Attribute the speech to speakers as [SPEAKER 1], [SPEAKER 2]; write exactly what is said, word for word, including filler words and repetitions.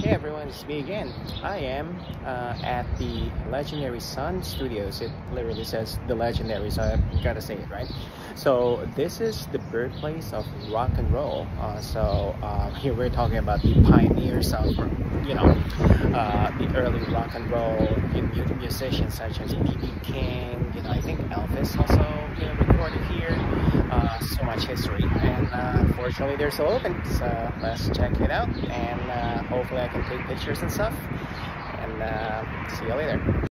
[SPEAKER 1] Hey everyone, it's me again. I am uh, at the Legendary Sun Studios. It literally says the Legendary, so I gotta say it right. So this is the birthplace of rock and roll. Uh, so uh, here we're talking about the pioneers of, you know, uh, the early rock and roll musicians such as B B King. You know, I think Elvis also, you know, recorded here. Uh, so much history, and uh, fortunately they're still open. So let's check it out, and uh, hopefully I can take pictures and stuff. And uh, see you later.